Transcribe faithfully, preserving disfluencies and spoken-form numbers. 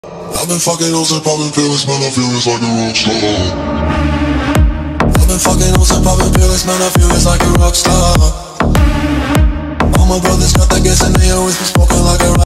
I've been fucking hoes and popping pills, man, I feel it's like a rock star. I've been fucking hoes and popping pills, man, I feel it's like a rock star. All my brothers got that gas and they always been smoking like a rock star.